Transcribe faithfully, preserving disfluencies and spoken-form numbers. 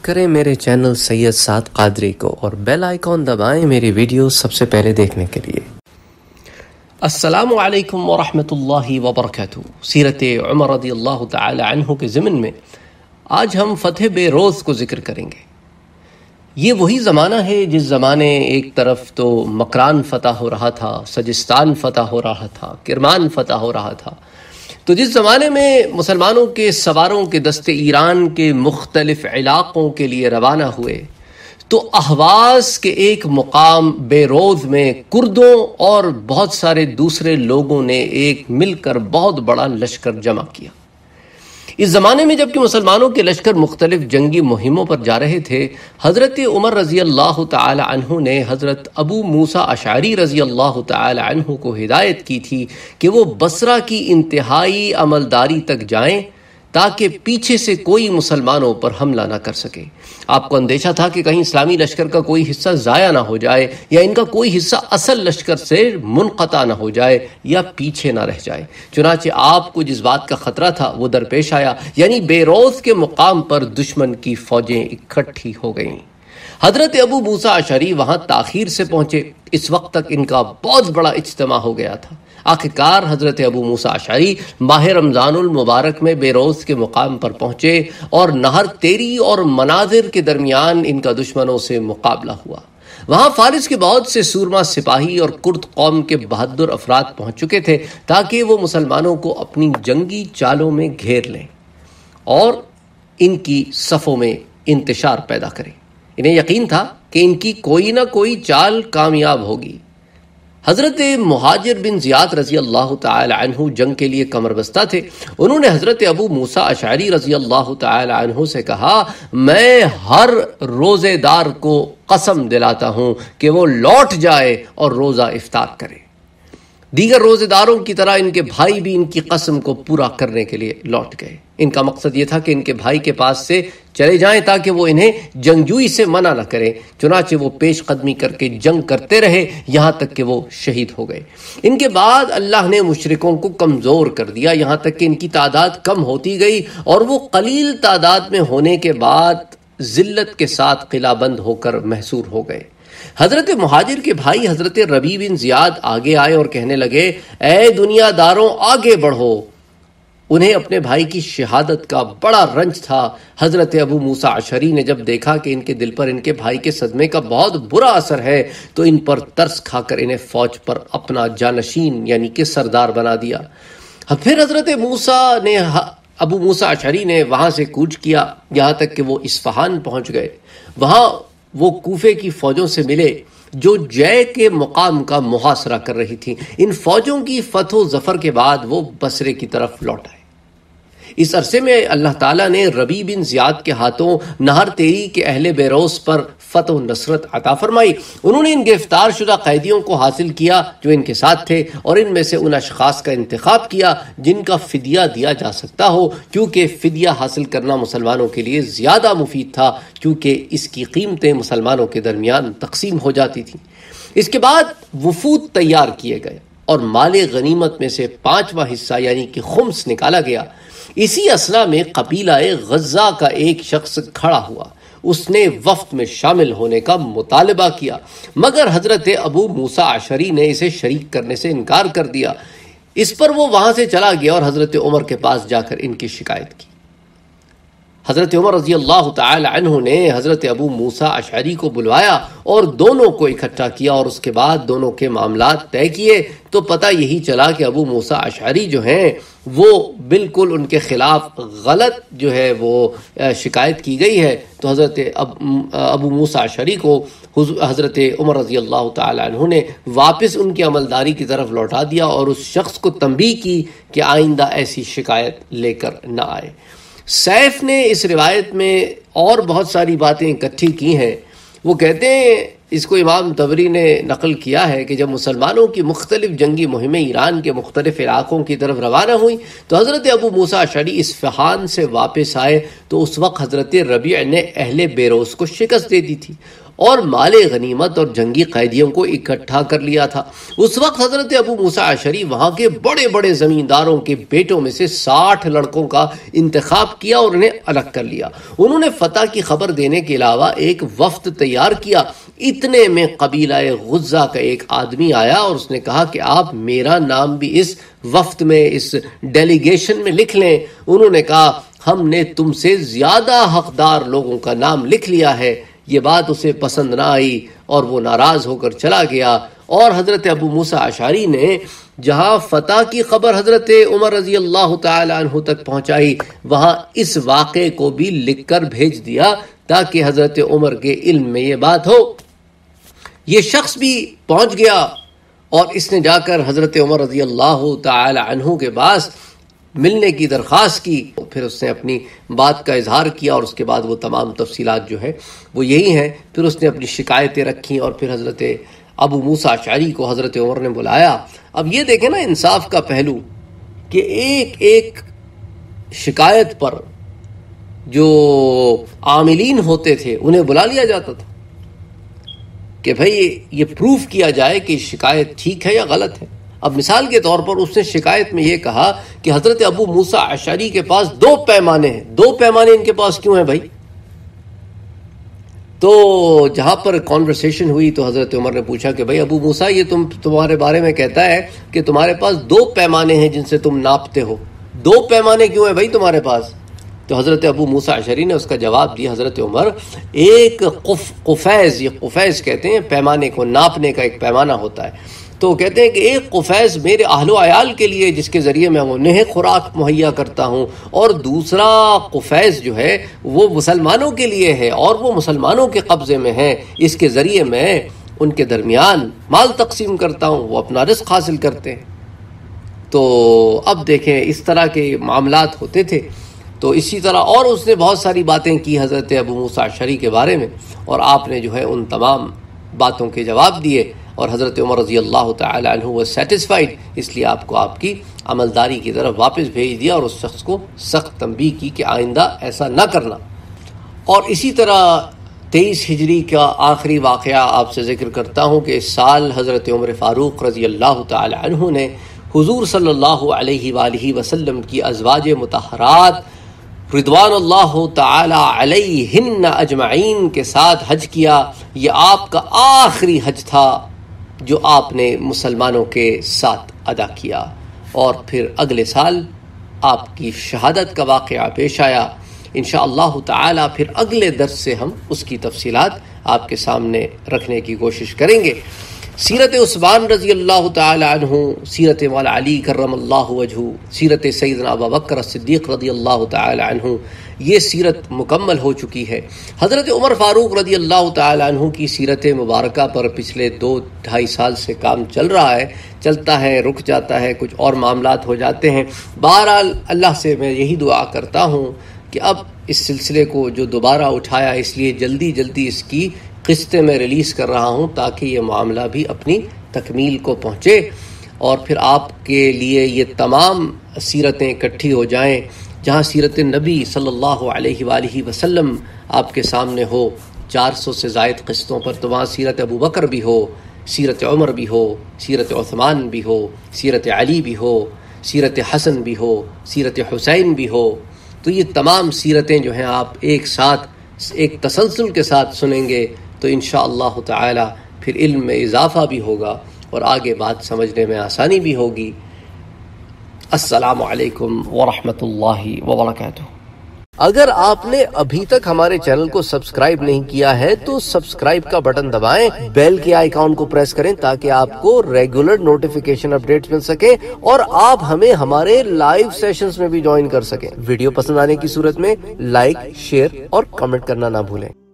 کریں میرے چینل سید سعد قادری کو اور بیل آئیکن دبائیں میری ویڈیو سب سے پہلے دیکھنے کے لیے۔ السلام علیکم ورحمۃ اللہ وبرکاتہ۔ سیرت عمر رضی اللہ تعالی عنہ کے ضمن میں آج ہم فتح بیروز کو ذکر کریں گے۔ یہ وہی زمانہ ہے جس زمانے ایک طرف تو مکران فتح ہو رہا تھا، سجستان فتح ہو رہا تھا، کرمان فتح ہو رہا تھا، تو جس زمانے میں مسلمانوں کے سواروں کے دستے ایران کے مختلف علاقوں کے لیے روانہ ہوئے تو اہواز کے ایک مقام بیروز میں کردوں اور بہت سارے دوسرے لوگوں نے ایک مل کر بہت بڑا لشکر جمع کیا۔ اس زمانے میں جبکہ مسلمانوں کے لشکر مختلف جنگی مہموں پر جا رہے تھے، حضرت عمر رضی اللہ تعالی عنہ نے حضرت ابو موسیٰ اشعری رضی اللہ تعالی عنہ کو ہدایت کی تھی کہ وہ بصرہ کی انتہائی عملداری تک جائیں تاکہ پیچھے سے کوئی مسلمانوں پر حملہ نہ کر سکے۔ آپ کو اندیشہ تھا کہ کہیں اسلامی لشکر کا کوئی حصہ ضائع نہ ہو جائے یا ان کا کوئی حصہ اصل لشکر سے منقطع نہ ہو جائے یا پیچھے نہ رہ جائے۔ چنانچہ آپ کو جس بات کا خطرہ تھا وہ درپیش آیا، یعنی بیروز کے مقام پر دشمن کی فوجیں اکٹھی ہو گئیں۔ حضرت ابو موسیٰ اشعری وہاں تاخیر سے پہنچے۔ اس وقت تک ان کا بہت بڑا اجتماع ہو گیا تھا۔ آخرکار حضرت ابو موسیٰ اشعری ماہ رمضان المبارک میں بیروز کے مقام پر پہنچے اور نہر تیری اور مناظر کے درمیان ان کا دشمنوں سے مقابلہ ہوا۔ وہاں فارس کے بہت سے سورما سپاہی اور کرد قوم کے بہادر افراد پہنچ چکے تھے تاکہ وہ مسلمانوں کو اپنی جنگی چالوں میں گھیر لیں اور ان کی صفوں میں انتشار پیدا کریں۔ انہیں یقین تھا کہ ان کی کوئی نہ کوئی چال کامیاب ہوگی۔ حضرت مہاجر بن زیاد رضی اللہ تعالی عنہ جنگ کے لیے کمر بستہ تھے۔ انہوں نے حضرت ابو موسیٰ اشعری رضی اللہ تعالی عنہ سے کہا، میں ہر روزے دار کو قسم دلاتا ہوں کہ وہ لوٹ جائے اور روزہ افطار کرے۔ دیگر روزے داروں کی طرح ان کے بھائی بھی ان کی قسم کو پورا کرنے کے لیے لوٹ گئے۔ ان کا مقصد یہ تھا کہ ان کے بھائی کے پاس سے چلے جائیں تاکہ وہ انہیں جنگجوئی سے منع نہ کریں۔ چنانچہ وہ پیش قدمی کر کے جنگ کرتے رہے یہاں تک کہ وہ شہید ہو گئے۔ ان کے بعد اللہ نے مشرکوں کو کمزور کر دیا، یہاں تک کہ ان کی تعداد کم ہوتی گئی اور وہ قلیل تعداد میں ہونے کے بعد ذلت کے ساتھ قلعہ بند ہو کر محصور ہو گئے۔ حضرت مہاجر کے بھائی حضرت ربیع بن زیاد آگے آئے اور کہنے لگے، اے دنیا داروں آگے بڑھو۔ انہیں اپنے بھائی کی شہادت کا بڑا رنج تھا۔ حضرت ابو موسیٰ اشعری نے جب دیکھا کہ ان کے دل پر ان کے بھائی کے صدمے کا بہت برا اثر ہے تو ان پر ترس کھا کر انہیں فوج پر اپنا جانشین یعنی کہ سردار بنا دیا۔ پھر حضرت موسیٰ نے ابو موسیٰ اشعری نے وہاں سے کوچ کیا یہاں تک کہ وہ اصفہان پہنچ گئے۔ وہاں وہ کوفے کی فوجوں سے ملے جو جے کے مقام کا محاصرہ کر رہی تھیں۔ ان فوجوں کی فتح و ظفر کے بعد وہ بصرے کی طرف لوٹ آئے۔ اس عرصے میں اللہ تعالیٰ نے ربیع بن زیاد کے ہاتھوں نہر تیری کے اہل بیروز پر فتح و نصرت عطا فرمائی۔ انہوں نے ان گرفتار شدہ قیدیوں کو حاصل کیا جو ان کے ساتھ تھے اور ان میں سے ان اشخاص کا انتخاب کیا جن کا فدیہ دیا جا سکتا ہو، کیونکہ فدیہ حاصل کرنا مسلمانوں کے لیے زیادہ مفید تھا کیونکہ اس کی قیمتیں مسلمانوں کے درمیان تقسیم ہو جاتی تھیں۔ اس کے بعد وفود تیار کیے گئے اور مال غنیمت میں سے پانچواں حصہ یعنی کہ خمس نکالا گیا۔ اسی اثنا میں قبیلہ غزہ کا ایک شخص کھڑا ہوا۔ اس نے وفد میں شامل ہونے کا مطالبہ کیا مگر حضرت ابو موسیٰ اشعری نے اسے شریک کرنے سے انکار کر دیا۔ اس پر وہ وہاں سے چلا گیا اور حضرت عمر کے پاس جا کر ان کی شکایت کی۔ حضرت عمر رضی اللہ تعالی عنہ نے حضرت ابو موسیٰ اشعری کو بلوایا اور دونوں کو اکٹھا کیا اور اس کے بعد دونوں کے معاملات طے کیے تو پتہ یہی چلا کہ ابو موسیٰ اشعری جو ہیں وہ بالکل ان کے خلاف غلط جو ہے وہ شکایت کی گئی ہے۔ تو حضرت ابو موسیٰ اشعری کو حضرت عمر رضی اللہ تعالی عنہ نے واپس ان کی عملداری کی طرف لوٹا دیا اور اس شخص کو تنبیہ کی کہ آئندہ ایسی شکایت لے کر نہ آئے۔ سیف نے اس روایت میں اور بہت ساری باتیں اکٹھی کی ہیں۔ وہ کہتے ہیں اس کو امام طبری نے نقل کیا ہے کہ جب مسلمانوں کی مختلف جنگی مہمیں ایران کے مختلف علاقوں کی طرف روانہ ہوئیں تو حضرت ابو موسیٰ اشعری اصفہان سے واپس آئے تو اس وقت حضرت ربیع نے اہل بیروس کو شکست دے دی تھی اور مال غنیمت اور جنگی قیدیوں کو اکٹھا کر لیا تھا۔ اس وقت حضرت ابو موسیٰ اشعری وہاں کے بڑے بڑے زمینداروں کے بیٹوں میں سے ساٹھ لڑکوں کا انتخاب کیا اور انہیں الگ کر لیا۔ انہوں نے فتح کی خبر دینے کے علاوہ ایک وفد تیار کیا۔ اتنے میں قبیلہ غزہ کا ایک آدمی آیا اور اس نے کہا کہ آپ میرا نام بھی اس وفد میں، اس ڈیلیگیشن میں لکھ لیں۔ انہوں نے کہا ہم نے تم سے زیادہ حقدار لوگوں کا نام لکھ لیا ہے۔ یہ بات اسے پسند نہ آئی اور وہ ناراض ہو کر چلا گیا، اور حضرت ابو موسیٰ اشعری نے جہاں فتح کی خبر حضرت عمر رضی اللہ تعالی عنہ تک پہنچائی وہاں اس واقعے کو بھی لکھ کر بھیج دیا تاکہ حضرت عمر کے علم میں یہ بات ہو۔ یہ شخص بھی پہنچ گیا اور اس نے جا کر حضرت عمر رضی اللہ تعالی عنہ کے پاس ملنے کی درخواست کی، پھر اس نے اپنی بات کا اظہار کیا اور اس کے بعد وہ تمام تفصیلات جو ہے وہ یہی ہیں۔ پھر اس نے اپنی شکایتیں رکھیں اور پھر حضرت ابو موسیٰ اشعری کو حضرت عمر نے بلایا۔ اب یہ دیکھیں نا انصاف کا پہلو کہ ایک ایک شکایت پر جو عاملین ہوتے تھے انہیں بلا لیا جاتا تھا کہ بھئی یہ پروف کیا جائے کہ شکایت ٹھیک ہے یا غلط ہے۔ اب مثال کے طور پر اس نے شکایت میں یہ کہا کہ حضرت ابو موسیٰ اشعری کے پاس دو پیمانے ہیں، دو پیمانے ان کے پاس کیوں ہیں بھائی؟ تو جہاں پر کانورسیشن ہوئی تو حضرت عمر نے پوچھا کہ بھائی ابو موسیٰ یہ تم تمہارے بارے میں کہتا ہے کہ تمہارے پاس دو پیمانے ہیں جن سے تم ناپتے ہو، دو پیمانے کیوں ہیں بھائی تمہارے پاس؟ تو حضرت ابو موسیٰ اشعری نے اس کا جواب دیا، حضرت عمر ایک قف قفیز، یہ قفیز کہتے ہیں پیمانے کو ناپنے کا ایک پیمانہ ہوتا ہے، تو کہتے ہیں کہ ایک قفیز میرے اہل و عیال کے لیے جس کے ذریعے میں انہیں خوراک مہیا کرتا ہوں، اور دوسرا قفیز جو ہے وہ مسلمانوں کے لیے ہے اور وہ مسلمانوں کے قبضے میں ہے، اس کے ذریعے میں ان کے درمیان مال تقسیم کرتا ہوں، وہ اپنا رزق حاصل کرتے ہیں۔ تو اب دیکھیں اس طرح کے معاملات ہوتے تھے۔ تو اسی طرح اور اس نے بہت ساری باتیں کی حضرت ابو موسیٰ اشعری کے بارے میں، اور آپ نے جو ہے ان تمام باتوں کے جواب دیے، اور حضرت عمر رضی اللہ تعالی عنہ وہ سیٹسفائیڈ، اس لیے آپ کو آپ کی عملداری کی طرف واپس بھیج دیا اور اس شخص کو سخت تنبیہ کی کہ آئندہ ایسا نہ کرنا۔ اور اسی طرح تیئیس ہجری کا آخری واقعہ آپ سے ذکر کرتا ہوں کہ اس سال حضرت عمر فاروق رضی اللہ تعالی عنہ نے حضور صلی اللہ علیہ وآلہ وسلم کی ازواج مطہرات رضوان اللہ تعالی علیہن اجمعین کے ساتھ حج کیا۔ یہ آپ کا آخری حج تھا جو آپ نے مسلمانوں کے ساتھ ادا کیا، اور پھر اگلے سال آپ کی شہادت کا واقعہ پیش آیا۔ انشاءاللہ تعالی پھر اگلے درس سے ہم اس کی تفصیلات آپ کے سامنے رکھنے کی کوشش کریں گے۔ سیرت عثمان رضی اللہ تعالی عنہ، سیرت مولا علی کرم اللہ وجہہ، سیرت سیدنا ابوبکر صدیق رضی اللہ تعالی عنہ، یہ سیرت مکمل ہو چکی ہے۔ حضرت عمر فاروق رضی اللہ تعالی عنہ کی سیرت مبارکہ پر پچھلے دو ڈھائی سال سے کام چل رہا ہے، چلتا ہے، رک جاتا ہے، کچھ اور معاملات ہو جاتے ہیں۔ بہرحال اللہ سے میں یہی دعا کرتا ہوں کہ اب اس سلسلے کو جو دوبارہ اٹھایا اس لیے جلدی جلدی اس کی قسطیں میں ریلیز کر رہا ہوں تاکہ یہ معاملہ بھی اپنی تکمیل کو پہنچے، اور پھر آپ کے لیے یہ تمام سیرتیں اکٹھی ہو جائیں، جہاں سیرت نبی صلی اللہ علیہ وآلہ وسلم آپ کے سامنے ہو چار سو سے زائد قسطوں پر، تو وہاں سیرت ابو بکر بھی ہو، سیرت عمر بھی ہو، سیرت عثمان بھی ہو، سیرت علی بھی ہو، سیرت حسن بھی ہو، سیرت حسین بھی ہو۔ تو یہ تمام سیرتیں جو ہیں آپ ایک ساتھ ایک تسلسل کے ساتھ سنیں گے تو انشاءاللہ تعالی پھر علم میں اضافہ بھی ہوگا اور آگے بات سمجھنے میں آسانی بھی ہوگی۔ السلام علیکم ورحمۃ اللہ وبرکاتہ۔ اگر آپ نے ابھی تک ہمارے چینل کو سبسکرائب نہیں کیا ہے تو سبسکرائب کا بٹن دبائیں، بیل کے آئیکن کو پریس کریں تاکہ آپ کو ریگولر نوٹیفیکیشن اپڈیٹس مل سکیں اور آپ ہمیں ہمارے لائیو سیشنز میں بھی جوائن کر سکیں۔ ویڈیو پسند آنے کی صورت میں لائک، شیئر اور کمنٹ کرنا نہ بھولیں۔